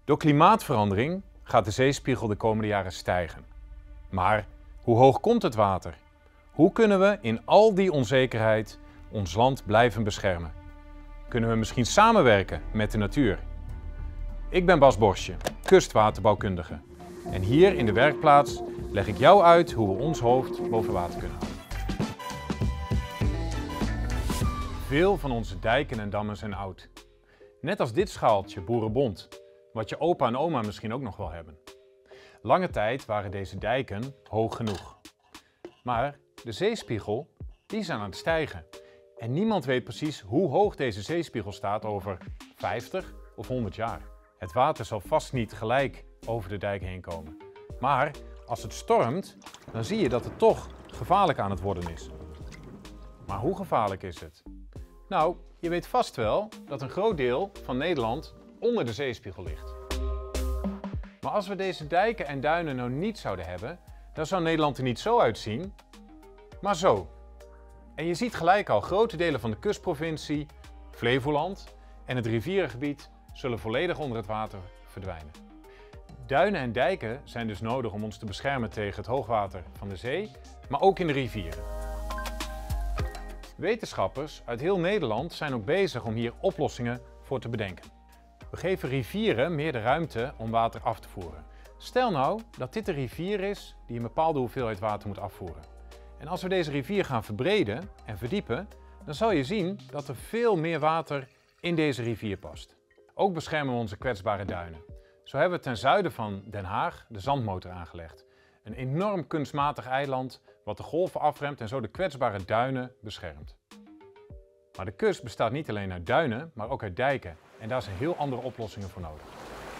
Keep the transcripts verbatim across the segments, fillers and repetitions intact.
Door klimaatverandering gaat de zeespiegel de komende jaren stijgen. Maar hoe hoog komt het water? Hoe kunnen we in al die onzekerheid ons land blijven beschermen? Kunnen we misschien samenwerken met de natuur? Ik ben Bas Borsje, kustwaterbouwkundige. En hier in de werkplaats leg ik jou uit hoe we ons hoofd boven water kunnen houden. Veel van onze dijken en dammen zijn oud. Net als dit schaaltje Boerenbont, wat je opa en oma misschien ook nog wel hebben. Lange tijd waren deze dijken hoog genoeg. Maar de zeespiegel, die is aan het stijgen. En niemand weet precies hoe hoog deze zeespiegel staat over vijftig of honderd jaar. Het water zal vast niet gelijk over de dijk heen komen. Maar als het stormt, dan zie je dat het toch gevaarlijk aan het worden is. Maar hoe gevaarlijk is het? Nou, je weet vast wel dat een groot deel van Nederland onder de zeespiegel ligt. Maar als we deze dijken en duinen nou niet zouden hebben, dan zou Nederland er niet zo uitzien, maar zo. En je ziet gelijk al, grote delen van de kustprovincie, Flevoland en het rivierengebied zullen volledig onder het water verdwijnen. Duinen en dijken zijn dus nodig om ons te beschermen tegen het hoogwater van de zee, maar ook in de rivieren. Wetenschappers uit heel Nederland zijn ook bezig om hier oplossingen voor te bedenken. We geven rivieren meer de ruimte om water af te voeren. Stel nou dat dit een rivier is die een bepaalde hoeveelheid water moet afvoeren. En als we deze rivier gaan verbreden en verdiepen, dan zal je zien dat er veel meer water in deze rivier past. Ook beschermen we onze kwetsbare duinen. Zo hebben we ten zuiden van Den Haag de Zandmotor aangelegd. Een enorm kunstmatig eiland wat de golven afremt en zo de kwetsbare duinen beschermt. Maar de kust bestaat niet alleen uit duinen, maar ook uit dijken. En daar zijn heel andere oplossingen voor nodig.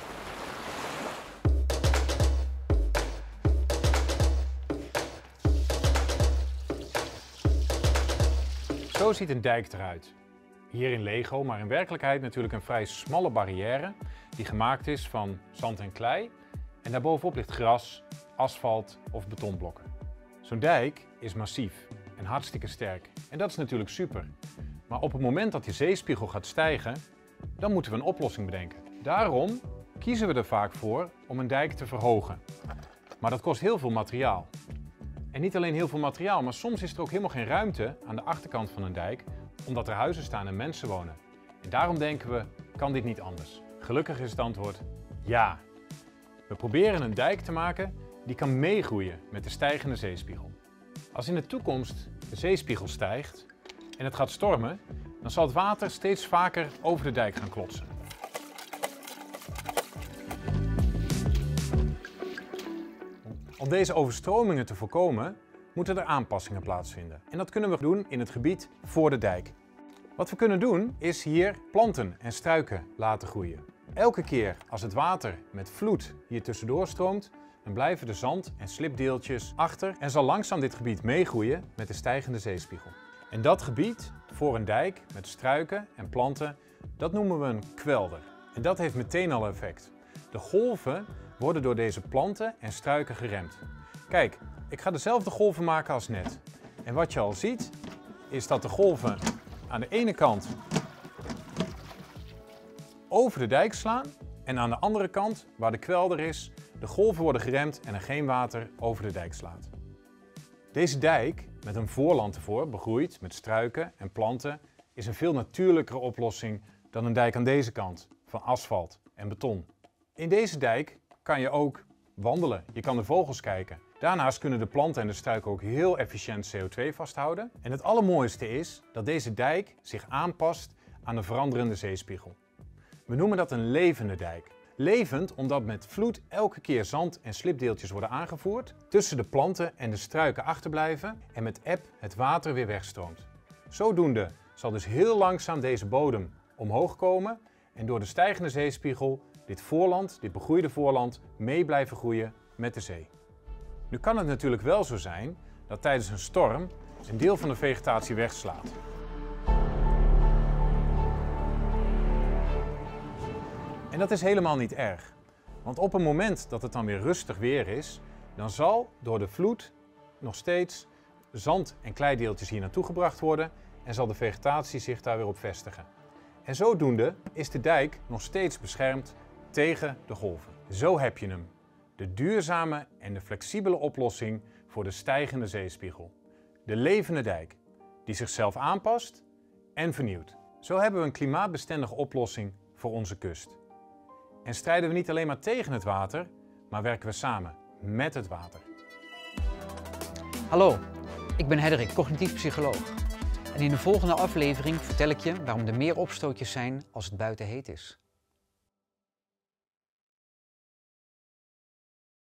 Zo ziet een dijk eruit. Hier in Lego, maar in werkelijkheid natuurlijk een vrij smalle barrière die gemaakt is van zand en klei. En daarbovenop ligt gras, asfalt of betonblokken. Zo'n dijk is massief en hartstikke sterk. En dat is natuurlijk super. Maar op het moment dat die zeespiegel gaat stijgen, dan moeten we een oplossing bedenken. Daarom kiezen we er vaak voor om een dijk te verhogen. Maar dat kost heel veel materiaal. En niet alleen heel veel materiaal, maar soms is er ook helemaal geen ruimte aan de achterkant van een dijk, omdat er huizen staan en mensen wonen. En daarom denken we, kan dit niet anders? Gelukkig is het antwoord ja. We proberen een dijk te maken die kan meegroeien met de stijgende zeespiegel. Als in de toekomst de zeespiegel stijgt en het gaat stormen, dan zal het water steeds vaker over de dijk gaan klotsen. Om deze overstromingen te voorkomen, moeten er aanpassingen plaatsvinden. En dat kunnen we doen in het gebied voor de dijk. Wat we kunnen doen, is hier planten en struiken laten groeien. Elke keer als het water met vloed hier tussendoor stroomt, dan blijven de zand- en slipdeeltjes achter en zal langzaam dit gebied meegroeien met de stijgende zeespiegel. En dat gebied, voor een dijk met struiken en planten, dat noemen we een kwelder. En dat heeft meteen al effect. De golven worden door deze planten en struiken geremd. Kijk, ik ga dezelfde golven maken als net. En wat je al ziet, is dat de golven aan de ene kant over de dijk slaan en aan de andere kant, waar de kwelder is, de golven worden geremd en er geen water over de dijk slaat. Deze dijk, met een voorland ervoor, begroeid met struiken en planten, is een veel natuurlijkere oplossing dan een dijk aan deze kant, van asfalt en beton. In deze dijk kan je ook wandelen, je kan de vogels kijken. Daarnaast kunnen de planten en de struiken ook heel efficiënt C O twee vasthouden. En het allermooiste is dat deze dijk zich aanpast aan de veranderende zeespiegel. We noemen dat een levende dijk. Levend omdat met vloed elke keer zand en slipdeeltjes worden aangevoerd, tussen de planten en de struiken achterblijven en met eb het water weer wegstroomt. Zodoende zal dus heel langzaam deze bodem omhoog komen en door de stijgende zeespiegel dit voorland, dit begroeide voorland, mee blijven groeien met de zee. Nu kan het natuurlijk wel zo zijn dat tijdens een storm een deel van de vegetatie wegslaat. En dat is helemaal niet erg. Want op het moment dat het dan weer rustig weer is, dan zal door de vloed nog steeds zand- en kleideeltjes hier naartoe gebracht worden en zal de vegetatie zich daar weer op vestigen. En zodoende is de dijk nog steeds beschermd tegen de golven. Zo heb je hem. De duurzame en de flexibele oplossing voor de stijgende zeespiegel. De levende dijk, die zichzelf aanpast en vernieuwt. Zo hebben we een klimaatbestendige oplossing voor onze kust. En strijden we niet alleen maar tegen het water, maar werken we samen met het water. Hallo, ik ben Hedderik, cognitief psycholoog. En in de volgende aflevering vertel ik je waarom er meer opstootjes zijn als het buiten heet is.